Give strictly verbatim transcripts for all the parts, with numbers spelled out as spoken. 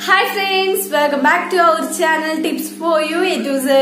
Hi friends, welcome back to our channel Tips for You A to Z.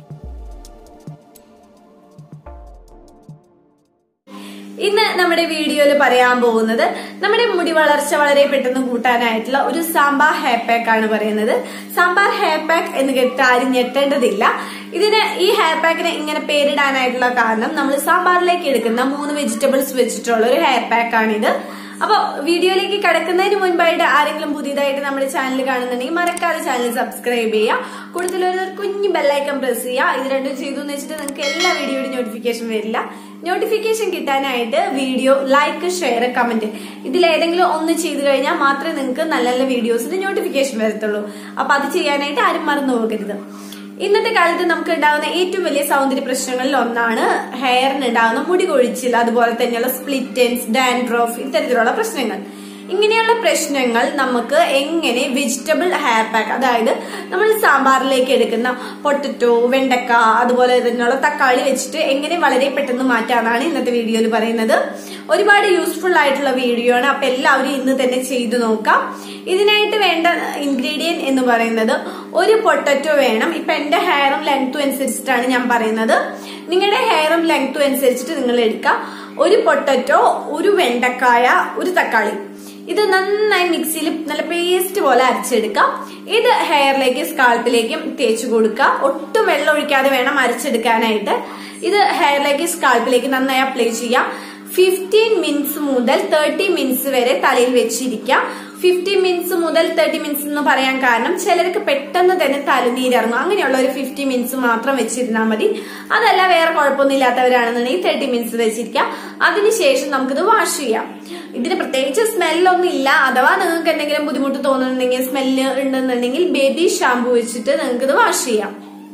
ഇന്ന് നമ്മുടെ വീഡിയോയിൽ പറയാൻ പോകുന്നത് നമ്മുടെ മുടി വളർച്ച വളരെ പെട്ടെന്ന് കൂട്ടാനായിട്ടുള്ള ഒരു സാമ്പാർ ഹെയർ പാക്ക് ആണ് പറയുന്നത്. സാമ്പാർ ഹെയർ പാക്ക് എന്ന് കേട്ട് ആരും ഞെട്ടേണ്ടതില്ല. ഇതിന് ഈ ഹെയർ പാക്കിന് ഇങ്ങനെ പേരിടാനായിട്ടുള്ള കാരണം നമ്മൾ സാമ്പാറിലേക്ക് എടുക്കുന്ന മൂന്ന് വെജിറ്റബിൾസ് വെച്ചിട്ടുള്ള ഒരു ഹെയർ പാക്ക് ആണിത്. അപ്പൊ വീഡിയോയിലേക്ക് കടക്കുന്നതിന് മുൻപായിട്ട് ആരെങ്കിലും പുതിയതായിട്ട് നമ്മുടെ ചാനൽ കാണുന്നുണ്ടെങ്കിൽ മറക്കാതെ ചാനൽ സബ്സ്ക്രൈബ് ചെയ്യുക. കൂടുതലൊരു കുഞ്ഞു ബെല്ലൈക്കൺ പ്രസ് ചെയ്യുക. ഇത് രണ്ടും ചെയ്തു എന്ന് വെച്ചിട്ട് നിങ്ങൾക്ക് എല്ലാ വീഡിയോയുടെ നോട്ടിഫിക്കേഷൻ വരില്ല. നോട്ടിഫിക്കേഷൻ കിട്ടാനായിട്ട് വീഡിയോ ലൈക്ക്, ഷെയർ, കമന്റ് ഇതിലേതെങ്കിലും ഒന്ന് ചെയ്തു കഴിഞ്ഞാൽ മാത്രമേ നിങ്ങൾക്ക് നല്ല നല്ല വീഡിയോസിന് നോട്ടിഫിക്കേഷൻ വരത്തുള്ളൂ. അപ്പൊ അത് ചെയ്യാനായിട്ട് ആരും മറന്നു പോകരുത്. ഇന്നത്തെ കാലത്ത് നമുക്ക് ഉണ്ടാകുന്ന ഏറ്റവും വലിയ സൗന്ദര്യ പ്രശ്നങ്ങളിൽ ഒന്നാണ് ഹെയറിന് ഉണ്ടാകുന്ന മുടി കൊഴിച്ചിൽ, അതുപോലെ തന്നെയുള്ള സ്പ്ലിറ്റ് എൻഡ്സ്, ഡാൻഡ്രഫ്, ഇത്തരത്തിലുള്ള പ്രശ്നങ്ങൾ. ഇങ്ങനെയുള്ള പ്രശ്നങ്ങൾ നമുക്ക് എങ്ങനെ വെജിറ്റബിൾ ഹെയർ പാക്ക്, അതായത് നമ്മൾ സാമ്പാറിലേക്ക് എടുക്കുന്ന പൊട്ടറ്റോ, വെണ്ടക്ക, അതുപോലെ തന്നെയുള്ള തക്കാളി വെച്ചിട്ട് എങ്ങനെ വളരെ പെട്ടെന്ന് മാറ്റാനാണ് ഇന്നത്തെ വീഡിയോയിൽ പറയുന്നത്. ഒരുപാട് യൂസ്ഫുൾ ആയിട്ടുള്ള വീഡിയോ ആണ്. അപ്പൊ എല്ലാവരും ഇന്ന് തന്നെ ചെയ്തു നോക്കാം. ഇതിനായിട്ട് വേണ്ട ഇൻഗ്രീഡിയന്റ് എന്ന് പറയുന്നത് ഒരു പൊട്ടറ്റോ വേണം. ഇപ്പൊ എന്റെ ഹെയറും ലെങ്ത്തും അനുസരിച്ചിട്ടാണ് ഞാൻ പറയുന്നത്. നിങ്ങളുടെ ഹെയറും ലെങ്ത്തും അനുസരിച്ചിട്ട് നിങ്ങൾ എടുക്കുക. ഒരു പൊട്ടറ്റോ, ഒരു വെണ്ടക്കായ, ഒരു തക്കാളി. ഇത് നന്നായി മിക്സിയിൽ നല്ല പേസ്റ്റ് പോലെ അരച്ചെടുക്കാം. ഇത് ഹെയറിലേക്ക്, സ്കാൾപ്പിലേക്കും തേച്ചു കൊടുക്കുക. ഒട്ടും വെള്ളം ഒഴിക്കാതെ വേണം അരച്ചെടുക്കാനായിട്ട്. ഇത് ഹെയറിലേക്ക്, സ്കാൾപ്പിലേക്ക് നന്നായി അപ്ലൈ ചെയ്യാം. ഫിഫ്റ്റീൻ മിനിറ്റ്സ് മുതൽ തേർട്ടി മിനിറ്റ്സ് വരെ തലയിൽ വെച്ചിരിക്കാം. ഫിഫ്റ്റി മിനിറ്റ്സ് മുതൽ തേർട്ടി മിനിറ്റ്സ് എന്ന് പറയാൻ കാരണം ചിലർക്ക് പെട്ടെന്ന് തന്നെ തലനീരിറങ്ങും. അങ്ങനെയുള്ള ഒരു ഫിഫ്റ്റി മിനിറ്റ്സ് മാത്രം വെച്ചിരുന്നാൽ മതി. അതല്ല വേറെ കുഴപ്പമൊന്നും ഇല്ലാത്തവരാണെന്നുണ്ടെങ്കിൽ തേർട്ടി മിനിറ്റ്സ് വെച്ചിരിക്കാം. അതിനുശേഷം നമുക്കിത് വാഷ് ചെയ്യാം. ഇതിന് പ്രത്യേകിച്ച് സ്മെല്ലൊന്നും ഇല്ല. അഥവാ നിങ്ങൾക്ക് എന്തെങ്കിലും ബുദ്ധിമുട്ട് തോന്നുന്നുണ്ടെങ്കിൽ, സ്മെല്ല് ഉണ്ടെന്നുണ്ടെങ്കിൽ ബേബി ഷാമ്പു വെച്ചിട്ട് നിങ്ങൾക്ക് ഇത് വാഷ് ചെയ്യാം.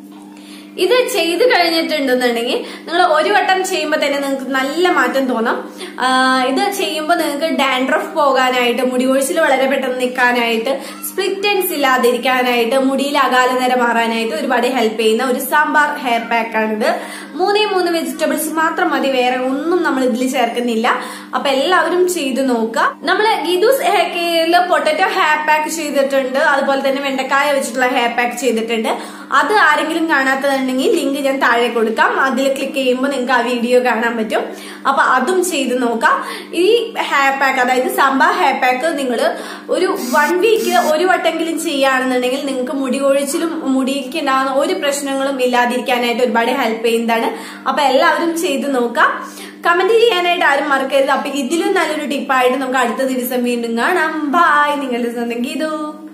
ഇത് ചെയ്ത് കഴിഞ്ഞിട്ടുണ്ടെന്നുണ്ടെങ്കിൽ നിങ്ങൾ ഒരു വട്ടം ചെയ്യുമ്പോൾ തന്നെ നിങ്ങൾക്ക് നല്ല മാറ്റം തോന്നാം. ഇത് ചെയ്യുമ്പോൾ നിങ്ങൾക്ക് ഡാൻഡ്രഫ് പോകാനായിട്ട്, മുടി കൊഴിച്ചിൽ വളരെ പെട്ടെന്ന് നിൽക്കാനായിട്ട്, സ്പ്ലിറ്റ് എൻഡ്സ് ഇല്ലാതിരിക്കാനായിട്ട്, മുടിയിൽ അകാല നിര മാറാനായിട്ട് ഒരുപാട് ഹെൽപ്പ് ചെയ്യുന്ന ഒരു സാമ്പാർ ഹെയർ പാക്ക് ആണിത്. മൂന്നേ മൂന്ന് വെജിറ്റബിൾസ് മാത്രം മതി, വേറെ ഒന്നും നമ്മൾ ഇതിൽ ചേർക്കുന്നില്ല. അപ്പൊ എല്ലാവരും ചെയ്തു നോക്കുക. നമ്മള് ഗീതൂസ് ഹെയർ കെയറിൽ പൊട്ടറ്റോ ഹെയർ പാക്ക് ചെയ്തിട്ടുണ്ട്, അതുപോലെ തന്നെ വെണ്ടക്കായ വെച്ചിട്ടുള്ള ഹെയർ പാക്ക് ചെയ്തിട്ടുണ്ട്. അത് ആരെങ്കിലും കാണാത്തതുണ്ടെങ്കിൽ ലിങ്ക് ഞാൻ താഴെ കൊടുക്കാം. അതിൽ ക്ലിക്ക് ചെയ്യുമ്പോൾ നിങ്ങൾക്ക് ആ വീഡിയോ കാണാൻ പറ്റും. അപ്പൊ അതും ചെയ്ത് നോക്കാം. ഈ ഹെയർ പാക്ക്, അതായത് സാമ്പാർ ഹെയർ പാക്ക് നിങ്ങൾ ഒരു വൺ വീക്ക് ഒരു വട്ടെങ്കിലും ചെയ്യുകയാണെന്നുണ്ടെങ്കിൽ നിങ്ങൾക്ക് മുടി കൊഴിച്ചിലും മുടിക്ക് ഉണ്ടാകുന്ന ഒരു പ്രശ്നങ്ങളും ഇല്ലാതിരിക്കാനായിട്ട് ഒരുപാട് ഹെൽപ്പ് ചെയ്യുന്നതാണ്. അപ്പൊ എല്ലാവരും ചെയ്ത് നോക്കാം. കമന്റ് ചെയ്യാനായിട്ട് ആരും മറക്കരുത്. അപ്പൊ ഇതിലും നല്ലൊരു ടിപ്പായിട്ട് നമുക്ക് അടുത്ത ദിവസം വീണ്ടും കാണാം. ബൈ. നിങ്ങളുടെ സ്വന്തം ഗീതു.